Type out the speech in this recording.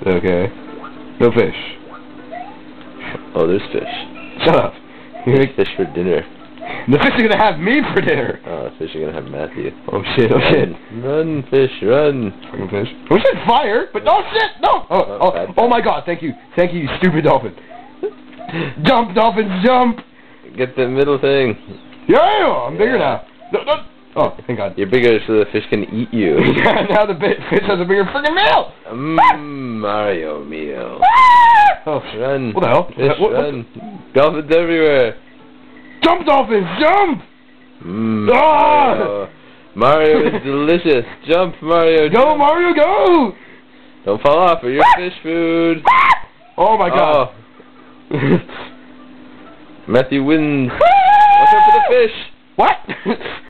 Okay. No fish. Oh, there's fish. Shut up. There's fish for dinner. The fish are gonna have me for dinner. Oh, the fish are gonna have Matthew. Oh shit, oh shit. Run, fish, run. Fucking fish. We said fire, but no shit, no! Oh my god, thank you, you stupid dolphin. Jump, dolphin, jump! Get the middle thing. Yeah, I'm bigger now. No. Oh, thank god. You're bigger so the fish can eat you. Now the fish has a bigger freaking meal! Mario meal. Oh, run. What the hell? Fish, run. Dolphins everywhere. Jump, dolphins, jump! Mario is delicious. Jump, Mario. Go, jump. Mario, go! Don't fall off or your fish food. Oh my god. Matthew wins. Watch out for the fish. What?